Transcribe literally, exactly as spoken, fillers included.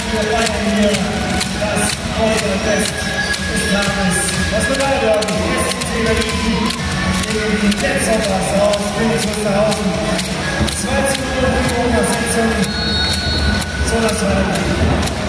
wir feiern hier das Fest des Tages. Was bedeutet die S C Berlin gegen die Jetzoppers aus Königs Wusterhausen. zwei zu null Führung nach Sitzung. So das war